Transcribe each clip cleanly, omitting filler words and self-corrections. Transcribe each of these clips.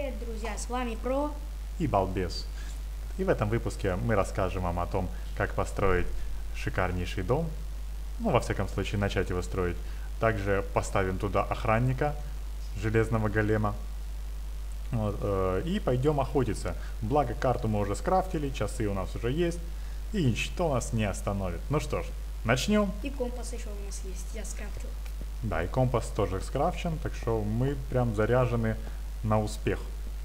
Привет, друзья, с вами Про. И балбес. И в этом выпуске мы расскажем вам о том, как построить шикарнейший дом. Ну, во всяком случае, начать его строить. Также поставим туда охранника, железного голема. Вот, и пойдем охотиться. Благо, карту мы уже скрафтили, часы у нас уже есть. И ничто нас не остановит. Ну что ж, начнем. И компас еще у нас есть, я скрафтил. Да, и компас тоже скрафчен, так что мы прям заряжены на успех.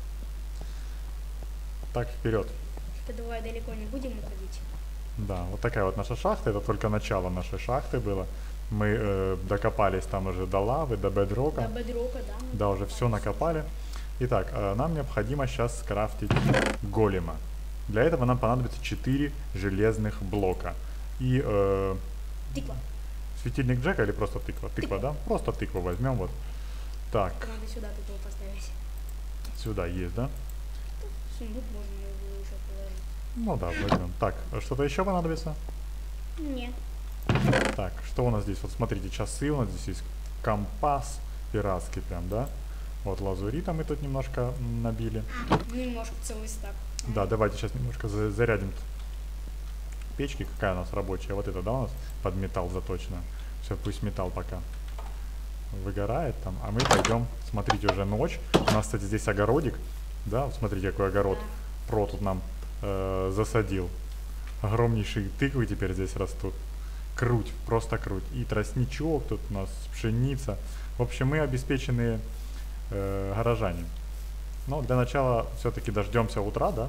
Так, вперед. Давай далеко не будем уходить. Да, вот такая вот наша шахта, это только начало нашей шахты было. Мы докопались там уже до лавы, до бедрока. До бедрока, да? Да, уже все накопали. Итак, нам необходимо сейчас скрафтить голема. Для этого нам понадобится 4 железных блока. И Тыква. светильник Джека или просто тыква? Тыква, да? Просто тыкву возьмем вот. Так, Надо сюда тыкву поставить. сюда есть, да? Сундук можно его еще положить. Ну да, возьмем. Так, что-то еще понадобится? Нет. Так, что у нас здесь? Вот смотрите, часы у нас здесь есть, компас пиратский прям, да? Вот лазурита мы тут немножко набили. Немножко целый стак. Да, давайте сейчас немножко зарядим печки. Какая у нас рабочая? Вот это, да, у нас под металл заточена. Все, пусть металл пока выгорает там. А мы пойдем, смотрите, уже ночь. У нас, кстати, здесь огородик. Да, вот смотрите, какой огород. Про тут нам засадил. Огромнейшие тыквы теперь здесь растут. Круть, просто круть. И тростничок, тут у нас пшеница. В общем, мы обеспеченные горожане. Но для начала все-таки дождемся утра, да?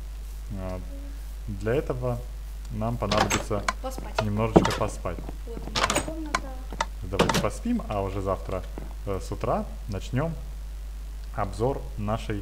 Для этого нам понадобится Поспать. немножечко поспать. Вот моя комната. Давайте поспим, а уже завтра с утра начнем обзор нашей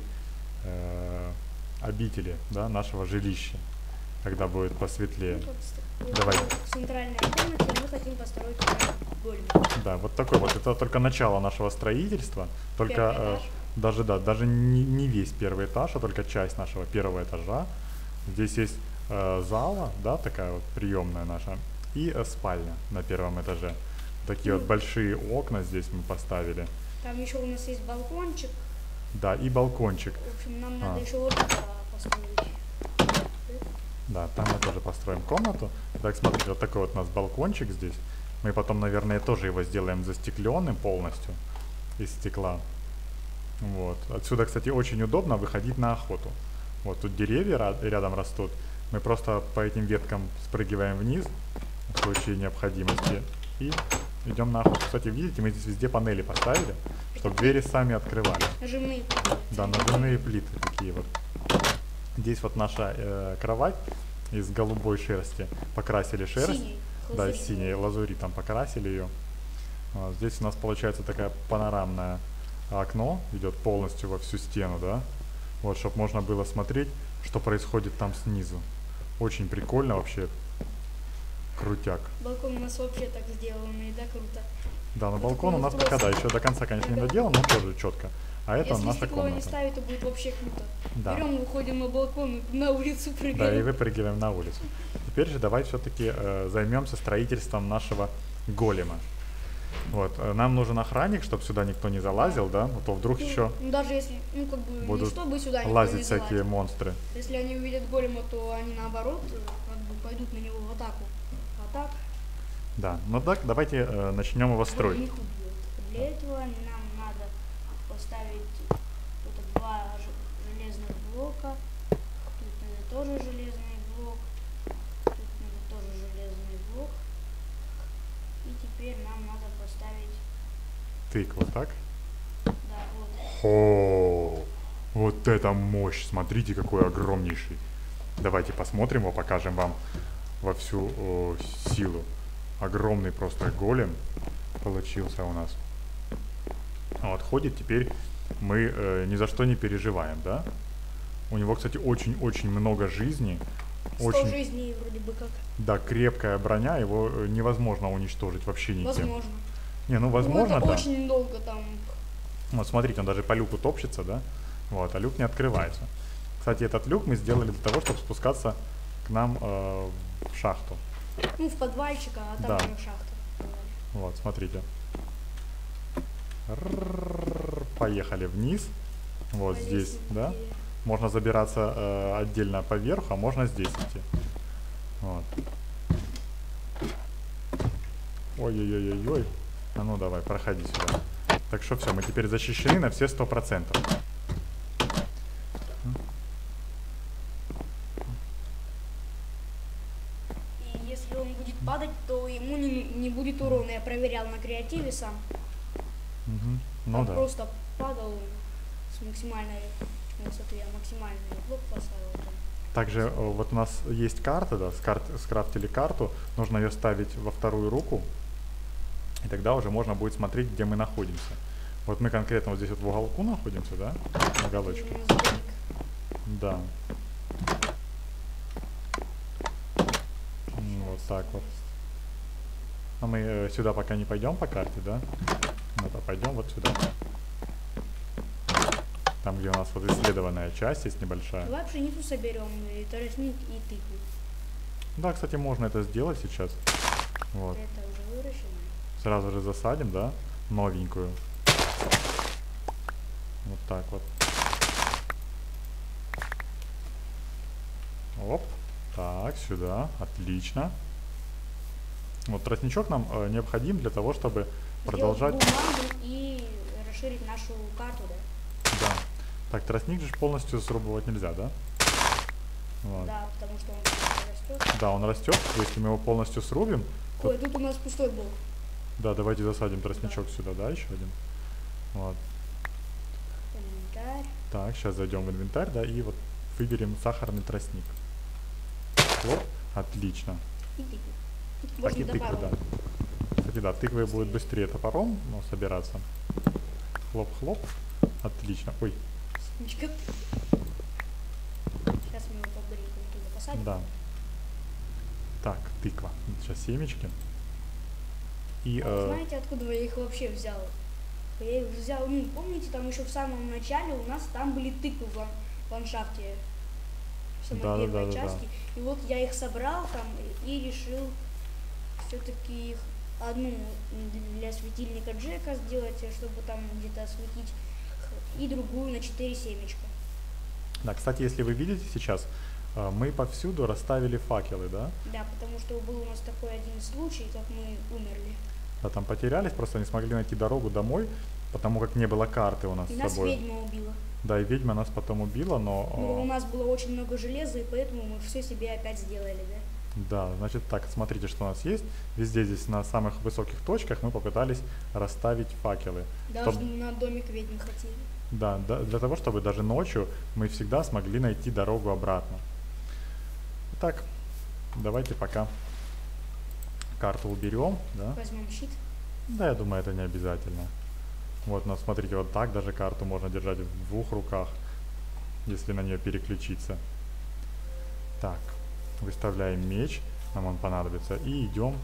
обители, да, нашего жилища, когда будет посветлее. Давай. В центральной комнате мы хотим построить голем. Да, вот такой вот. Это только начало нашего строительства. Только Первый этаж. даже, да, даже не весь первый этаж, а только часть нашего первого этажа. Здесь есть зала, да, такая вот приемная наша, и спальня на первом этаже. Такие вот большие окна здесь мы поставили. Там еще у нас есть балкончик. Да, и балкончик. В общем, нам надо еще вот это построить. Да, там мы тоже построим комнату. Так, смотрите, вот такой вот у нас балкончик здесь. Мы потом, наверное, тоже его сделаем застекленным полностью из стекла. Вот. Отсюда, кстати, очень удобно выходить на охоту. Вот тут деревья рядом растут. Мы просто по этим веткам спрыгиваем вниз в случае необходимости и идем на охоту. Кстати, видите, мы здесь везде панели поставили, чтобы двери сами открывали. Нажимные плиты. Да, нажимные плиты такие вот. Здесь вот наша кровать из голубой шерсти. Покрасили шерсть. Синий. Да, Лазурит. синей лазуритом покрасили ее. Здесь у нас получается такая панорамное окно, идет полностью во всю стену, да. Вот, чтобы можно было смотреть, что происходит там снизу. Очень прикольно вообще. Крутяк. Балкон у нас вообще так сделанный, да, круто. Да, на Вот балкон у нас пока, да, еще до конца, конечно, не доделан, но тоже четко. А это Если наша стекло не комната. ставить, то будет вообще круто. Да. Берем, выходим на балкон и на улицу прыгаем. Да, и выпрыгиваем на улицу. Теперь же давай все-таки займемся строительством нашего голема. Вот, нам нужен охранник, чтобы сюда никто не залазил, да, а то вдруг еще Ну, даже если, ну, как бы, не будут чтобы сюда никто лазить не всякие залазил. монстры. Если они увидят голема, то они наоборот, как бы, пойдут на него в атаку. А так, Да, ну так, давайте начнем его он строить. их убьет. Для этого нам надо поставить тут 2 железных блока. Тут надо тоже железный блок. Тут надо тоже железный блок. И теперь нам надо поставить, Тыкву, так? да, вот. О, вот это мощь! Смотрите, какой огромнейший. Давайте посмотрим его, покажем вам во всю силу. Огромный просто голем получился у нас. Вот, ходит теперь, мы ни за что не переживаем, да? У него, кстати, очень-очень много жизни. 100 Очень, жизней вроде бы как. да, крепкая броня, его невозможно уничтожить вообще никем. Возможно. Не, ну Ну, возможно, это да. очень долго там. Вот смотрите, он даже по люку топчется, да? Вот, а люк не открывается. Кстати, этот люк мы сделали для того, чтобы спускаться к нам в шахту. Ну, в подвальчик, а там Да. уже шахта. Вот, смотрите. Поехали вниз. Вот По здесь, да? лестнице. Можно забираться отдельно поверх, а можно здесь идти. Вот. Ой-ой-ой-ой-ой. А ну давай, проходи сюда. Так что все, мы теперь защищены на все 100%. И если он будет падать, то ему не будет урона. Я проверял на креативе сам. Мгм. Ну Там да. просто падал с максимальной высоты. Я максимальный блок поставил там. Также вот у нас есть карта, да, скрафтили карту. Нужно ее ставить во вторую руку. И тогда уже можно будет смотреть, где мы находимся. Вот мы конкретно вот здесь вот в уголку находимся, да? В уголочке. И у нас домик. Да. Вот так вот. А мы сюда пока не пойдем по карте, да? Ну то пойдем вот сюда. Там, где у нас вот исследованная часть есть небольшая. Давай пшеницу соберем, и тростник, и тыкву. Да, кстати, можно это сделать сейчас. Вот. Это уже выращено. Сразу же засадим, да? Новенькую. Вот так вот. Оп. Так, сюда. Отлично. Вот тростничок нам необходим для того, чтобы продолжать... Сделать бумагу и расширить нашу карту, да? Да. Так, тростник же полностью срубывать нельзя, да? Вот. Да, потому что он растет. Да, он растет. Если мы его полностью срубим, то... Ой, тут у нас пустой блок. Да, давайте засадим тростничок сюда, да, еще один. Вот. Инвентарь. Так, сейчас зайдем в инвентарь, да, и вот выберем сахарный тростник. Вот, отлично. И тыкву. Так, Можно и тыквы, да. Кстати, да, тыквы будут быстрее топором, ну, собираться. Хлоп-хлоп. Отлично. Ой, Сейчас мы его побыстренько туда посадим. да. Так, тыква. Сейчас семечки. И, А знаете, откуда я их вообще взял? Я их взял, ну, помните, там еще в самом начале у нас там были тыквы в ландшафте. В самой Да, да, первой да, да, части. И вот я их собрал там и решил все-таки их одну для светильника Джека сделать, чтобы там где-то осветить, и другую на 4 семечка. да, кстати, если вы видите сейчас, мы повсюду расставили факелы, да? Да, потому что был у нас такой один случай, как мы умерли. Да, там потерялись, просто не смогли найти дорогу домой, потому как не было карты у нас И с нас собой. ведьма убила. Да, и ведьма нас потом убила, Но у но... нас было очень много железа, и поэтому мы все себе опять сделали, да? Да, значит так, смотрите, что у нас есть. Везде здесь на самых высоких точках мы попытались расставить факелы. Даже на домик ведьмы хотели. Да, для того, чтобы даже ночью мы всегда смогли найти дорогу обратно. Итак, давайте пока карту уберем, да? Возьмем щит. Да, я думаю, это не обязательно. Вот, но смотрите, вот так даже карту можно держать в двух руках, если на нее переключиться. Так, выставляем меч, нам он понадобится, и идем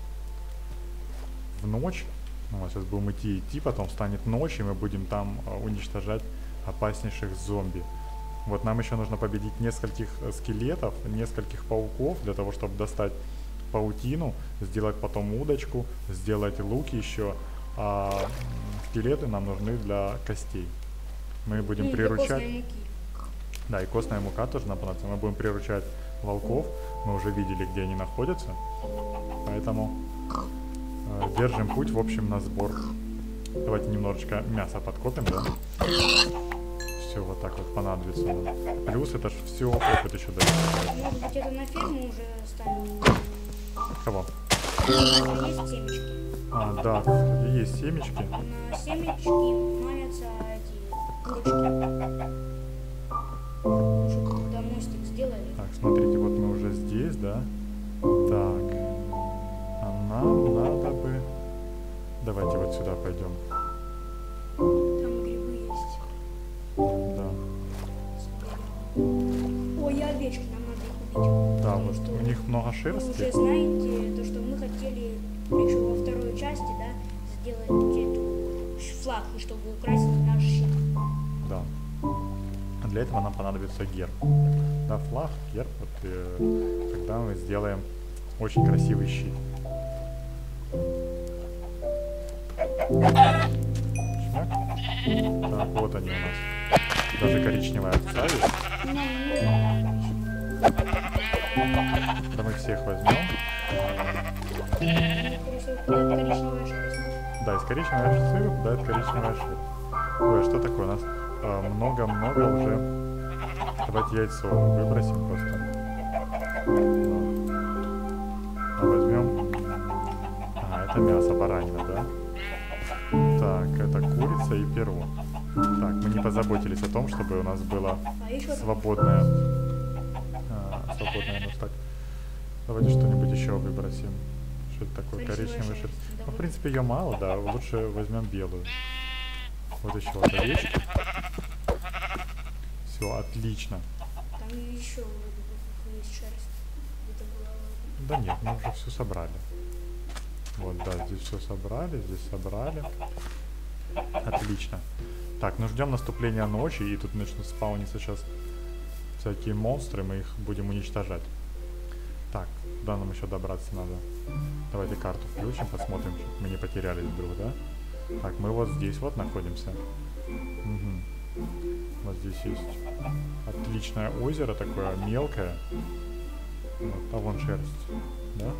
в ночь. Ну, сейчас будем идти, потом станет ночь, и мы будем там уничтожать опаснейших зомби. Вот нам еще нужно победить нескольких скелетов, нескольких пауков, для того, чтобы достать паутину, сделать потом удочку, сделать лук еще, а скелеты нам нужны для костей. Мы будем Ну, для приручать... костной муки. Да, и костная мука тоже нам понадобится. Мы будем приручать волков, мы уже видели, где они находятся, поэтому держим путь, в общем, на сбор. Давайте немножечко мяса подкопим, да? Все вот так вот понадобится нам. Плюс это ж все опыт еще дает. Может быть, это на ферму уже станет. Кого? Есть семечки. А, да, есть семечки. На семечки манятся эти курочки. Чтобы когда мостик сделали. Так, смотрите, вот мы уже здесь, да? Так. А нам надо бы... Давайте вот сюда пойдем. Там грибы есть. Да. Соберем. Ой, и овечки, нам надо их убить. Да, Потому вот что у них много вы шерсти. уже знаете, то, что мы хотели еще во второй части, да, сделать эту флаг, и чтобы украсить наш щит. Да. А для этого нам понадобится герб. Да, флаг, герб. Вот, тогда мы сделаем очень красивый щит. Шмяк. Так, вот они у нас. Даже коричневая овца есть. Да мы всех возьмем. Коричневая шерсть. Да, из коричневой овцы выпадает коричневая шерсть. Ой, а что такое? У нас много-много уже. Давайте яйцо выбросим просто. А возьмем. А, это мясо, баранина, да? Так, это курица и перо. Так, мы не позаботились о том, чтобы у нас было свободное. Свободное, ну так. Давайте что-нибудь еще выбросим. Что это такое? Коричневый шерсть. Ну, в принципе, ее мало, да. Лучше возьмем белую. Вот еще вот овечки. Все, отлично. Там еще есть шерсть. Где-то была. Да нет, мы уже все собрали. Вот, да, здесь все собрали, здесь собрали. Отлично. Так, ну ждем наступления ночи, и тут начнут спауниться сейчас всякие монстры, мы их будем уничтожать. Так, куда нам еще добраться надо? Давайте карту включим, посмотрим, чтобы мы не потерялись вдруг, да? Так, мы вот здесь вот находимся. Угу. Вот здесь есть отличное озеро, такое мелкое. Вот, а вон шерсть, да?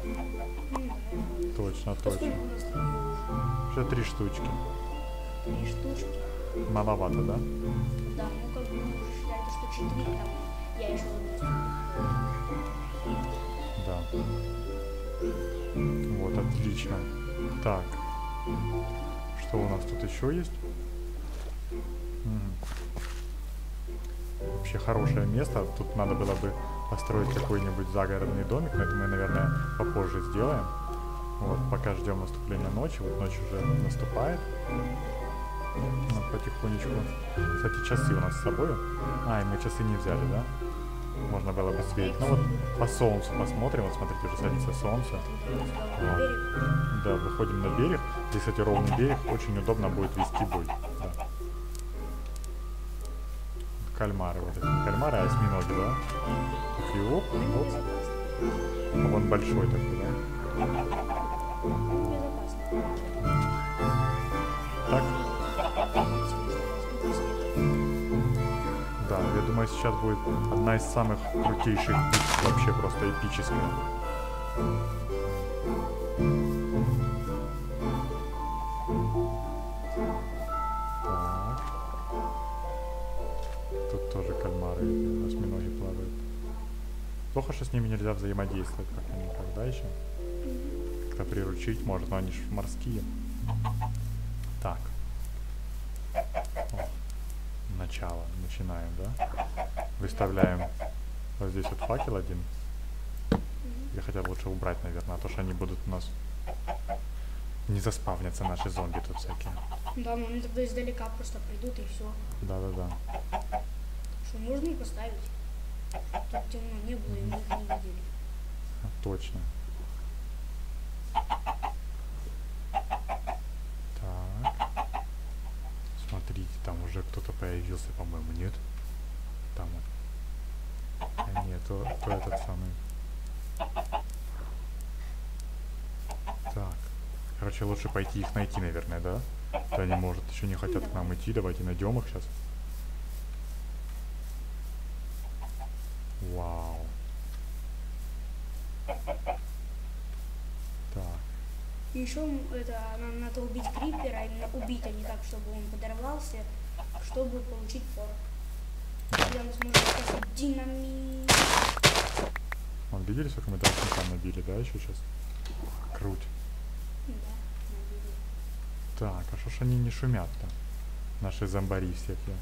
Точно, точно. Уже 3 штучки. 3 штучки. Маловато, да? Да, ну как бы мы уже считаем, что 4 там. Я еще Да. Вот, отлично. Так. Что у нас тут еще есть? Вообще хорошее место. Тут надо было бы построить какой-нибудь загородный домик, но это мы, наверное, попозже сделаем. Вот, пока ждем наступления ночи. Вот ночь уже наступает. Вот, потихонечку. Кстати, часы у нас с собой. А, и мы часы не взяли, да? Можно было бы сверить. Ну вот по солнцу посмотрим. Вот смотрите, уже садится солнце. Вот. Да, выходим на берег. Здесь, кстати, ровный берег. Очень удобно будет вести бой. Да. Кальмары вот эти. Кальмары, а осьминоги, да? И оп, оп. А вон большой такой, да? Так? Да, я думаю, сейчас будет одна из самых крутейших битв, вообще просто эпическая. Так. Тут тоже кальмары, осьминоги плавают. Плохо, что с ними нельзя взаимодействовать, как они никогда еще. Как-то приручить может, но они же морские. Так. О, начало. Начинаем, да? Выставляем вот здесь вот факел один. Я хотел лучше убрать, наверное, а то, что они будут у нас... Не заспавнятся наши зомби тут всякие. Да, но они тогда издалека просто придут и все. Да-да-да. Что можно поставить? Тут темно не было, и мы их не видели. Точно. Так. Смотрите, там уже кто-то появился, по-моему, нет? Там вот. А нет, то этот самый. Так. Короче, лучше пойти их найти, наверное, да? То они, может, еще не хотят к нам идти. Давайте найдем их сейчас. Вау. Так. Еще это нам надо убить крипера, именно убить, а не так, чтобы он подорвался, чтобы получить порох. Тогда мы сможем поставить динамит. Вон, видели, сколько мы там набили, да, еще сейчас? Круть. Да, набили. Так, а что ж они не шумят-то? Наши зомбари всякие.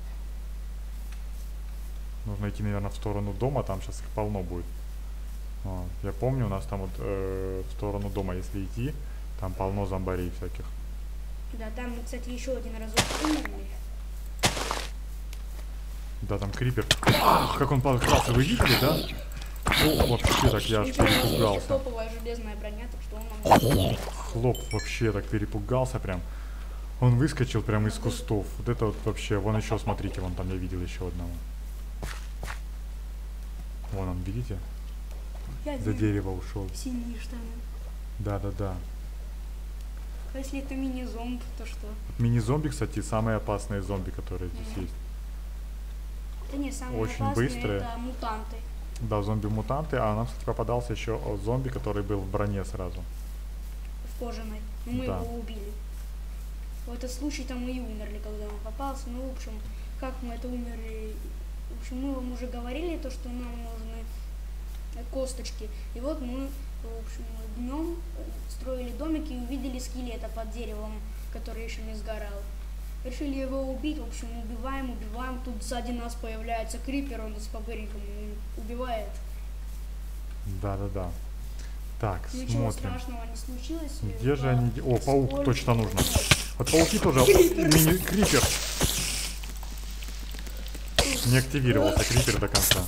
Нужно идти, наверное, в сторону дома, там сейчас их полно будет. Вот. Я помню, у нас там вот в сторону дома, если идти, там полно зомбарей всяких. Да, там, кстати, еще один разок умерли. Да, там крипер. Как он подкрался, вы видели, да? О, вообще так я аж перепугался. Топовая железная броня, так что он нам... Хлоп вообще так перепугался прям. Он выскочил прям из кустов. Вот это вот вообще. Вон еще, смотрите, вон там я видел еще одного. Вон он, видите? За дерево ушел. Синие штаны. Да-да-да. А если это мини-зомб, то что? Мини-зомби, кстати, самые опасные зомби, которые здесь есть. Это не самые Очень опасные, быстрые. это мутанты. Да, зомби-мутанты, а нам, кстати, попадался еще зомби, который был в броне сразу. В кожаной. Но мы Да. его убили. В этот случай там мы и умерли, когда он попался. Ну, в общем, как мы это умерли? В общем, мы вам уже говорили, то, что нам нужны косточки. И вот мы, в общем, днем строили домик и увидели скелета под деревом, который еще не сгорал. Решили его убить, в общем, убиваем. Тут сзади нас появляется крипер, он нас по берегам убивает. Да-да-да. Так, Ничего смотрим. страшного не случилось. Где же они? О, паук Сколько- точно нужно. Вот пауки тоже. Мини-крипер. Не активировался крипер до конца.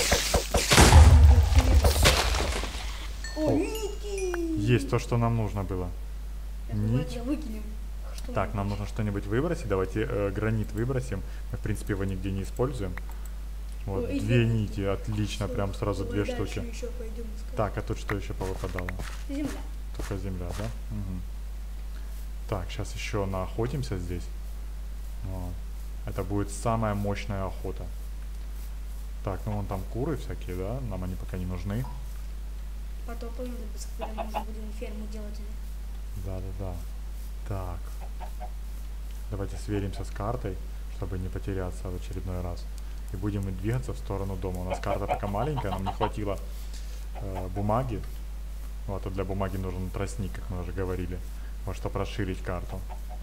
О, нити! Есть то, что нам нужно было. Нить. Это выкинем. Что Так, нам нужно что-нибудь выбросить. Давайте гранит выбросим. Мы, в принципе, его нигде не используем. Вот, Ой, две идём. нити, отлично, прям сразу Давай две дальше штуки. еще пойдем искать. Так, а тут что еще повыпадало? Земля. Только земля, да? Мгм. Так, сейчас еще наохотимся здесь. Вот. Это будет самая мощная охота. Так, ну вон там куры всякие, да? Нам они пока не нужны. Потом понадобится, когда мы уже будем ферму делать. Да-да-да. Так. Давайте сверимся с картой, чтобы не потеряться в очередной раз. И будем двигаться в сторону дома. У нас карта пока маленькая, нам не хватило бумаги. Вот, а для бумаги нужен тростник, как мы уже говорили. Вот, чтобы расширить карту.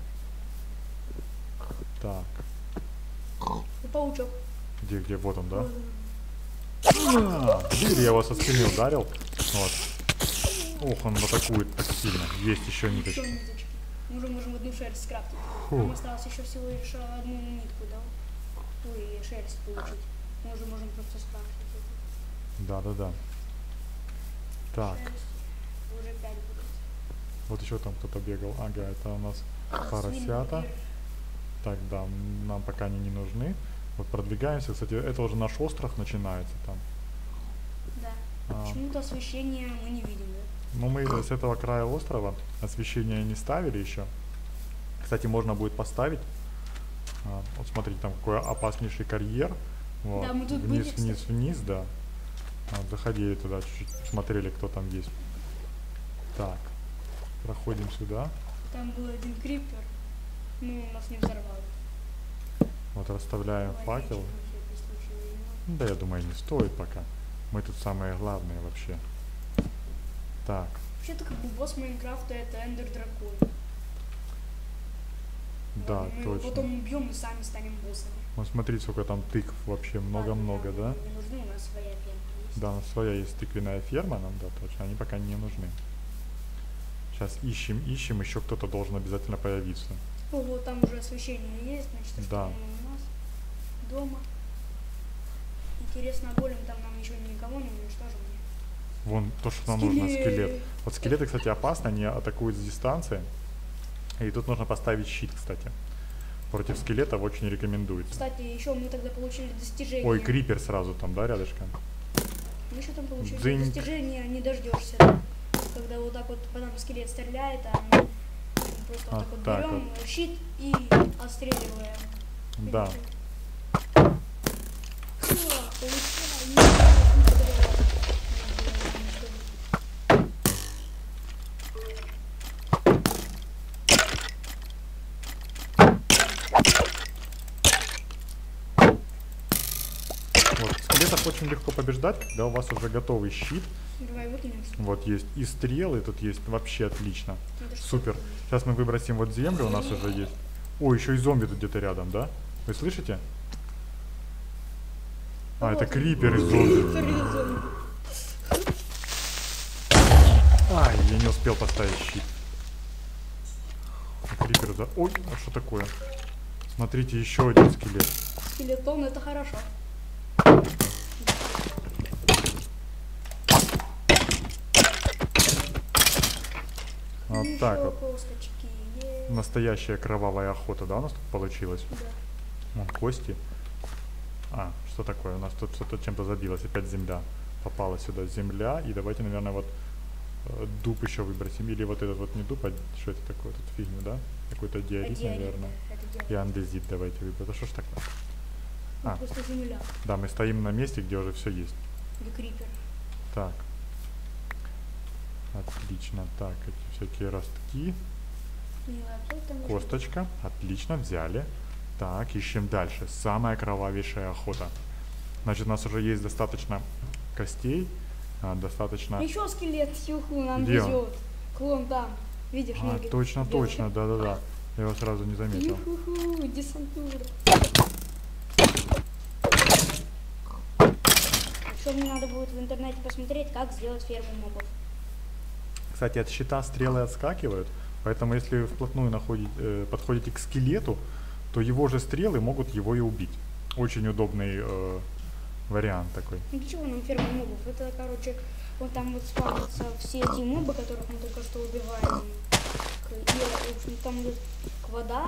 Так. И паучок. Где? Вот он, да? Вот он. Видели, я его со спины ударил. Вот. Ох, он атакует так сильно. Есть еще Еще ниточки. ниточки. Мы уже можем одну шерсть скрафтить. Фу. Нам осталось еще всего лишь одну нитку, да? Ой, шерсть получить. Мы уже можем просто скрафтить эту Да-да-да. Так. шерсть. Уже 5 будет. Вот еще там кто-то бегал. Ага, это у нас Свиной поросята. пир. Так, да, нам пока они не нужны. Вот продвигаемся. Кстати, это уже наш остров начинается там. Да. А. Почему-то освещение мы не видим, да? Но мы с этого края острова освещение не ставили еще. Кстати, можно будет поставить. Вот смотрите, там какой опаснейший карьер. Вот. Да, мы тут вниз, были, вниз, кстати. вниз, да. Вот, заходили туда, чуть-чуть смотрели, кто там есть. Так, проходим сюда. Там был один крипер, но он нас не взорвал. Вот расставляем Давай факел. ящик на всякий случай возьмем. Ну, да, я думаю, не стоит пока. Мы тут самые главные вообще. Так, Вообще-то как бы босс Майнкрафта это Эндер Дракон. да, Мы его точно. потом убьем и сами станем боссами. Вот смотри, сколько там тыкв вообще, много-много, Ладно, да? нам не нужны, у нас своя ферма есть. Да, у нас своя есть тыквенная ферма, нам, да, точно, они пока не нужны. Сейчас ищем, еще кто-то должен обязательно появиться. О, вот там уже освещение есть, значит, что Да. оно у нас дома. Интересно, голем там нам еще никого не уничтожил. Вон то, что нам нужно, скелет. Вот скелеты, кстати, опасны, они атакуют с дистанции. И тут нужно поставить щит, кстати. Против скелетов очень рекомендуется. Кстати, еще мы тогда получили достижение. Ой, крипер сразу там, да, рядышком? Мы еще там получили Дзынь. достижение, не дождешься. Да? Когда вот так вот по нам скелет стреляет, а мы просто вот так вот так берем щит и отстреливаем. Да. Вот, скелетов очень легко побеждать, когда у вас уже готовый щит. Давай выкинем. что ли? Вот есть и стрелы, тут есть вообще отлично. Это что Супер. такое? Сейчас мы выбросим вот землю, у нас уже есть. О, еще и зомби тут где-то рядом, да? Вы слышите? А, это Вот он. крипер и зомби. Крипер и зомби. Ай, я не успел поставить щит. А крипер, да? Ой, а что такое? Смотрите, еще один скелет. Скелетон это хорошо. Вот Еще так вот. косточки. Настоящая кровавая охота, да, у нас тут получилась? Да. Вон кости. А, что такое? У нас тут что-то чем-то забилось. Опять земля. Попала сюда земля. И давайте, наверное, вот дуб еще выбросим. Или вот этот вот не дуб, а что это такое? Тут фигню, да? Какой-то диорит, наверное. Это И диорит. андезит давайте выберем. Это что ж такое? Ну, А. просто земля. Да, мы стоим на месте, где уже все есть. Или крипер. Так. Отлично. Так, эти всякие ростки. Косточка. Отлично, взяли. Так, ищем дальше. Самая кровавейшая охота. Значит, у нас уже есть достаточно костей. Достаточно... Еще скелет, юху, нам Где он? везет. Клон там. Видишь, ноги? точно, белые. точно, да-да-да. Я его сразу не заметил. Юху, десантура. Еще мне надо будет в интернете посмотреть, как сделать ферму мобов. Кстати, от щита стрелы отскакивают, поэтому если вы вплотную подходите к скелету, то его же стрелы могут его и убить. Очень удобный вариант такой. Ну для чего нам ферма мобов? Это, короче, вот там вот спавнятся все эти мобы, которых мы только что убиваем. И, в общем, там идет вода,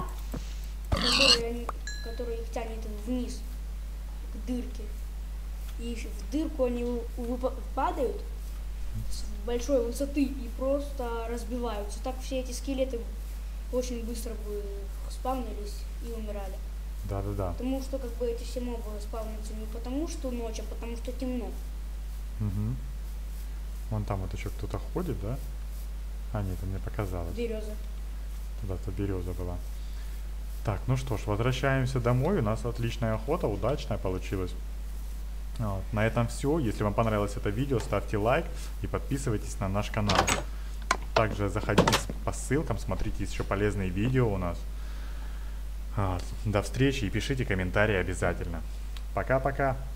которая их тянет вниз, к дырке. И в дырку они падают с большой высоты и просто разбиваются. Так все эти скелеты очень быстро бы спавнились и умирали. Да-да-да. Потому что как бы эти все мобы спавнятся не потому что ночь, а потому что темно. Угу. Вон там вот еще кто-то ходит, да? А, нет, это мне показалось. Береза. Туда-то береза была. Так, ну что ж, возвращаемся домой. У нас отличная охота, удачная получилась. Вот. На этом все. Если вам понравилось это видео, ставьте лайк и подписывайтесь на наш канал. Также заходите по ссылкам, смотрите еще полезные видео у нас. Вот. До встречи и пишите комментарии обязательно. Пока-пока.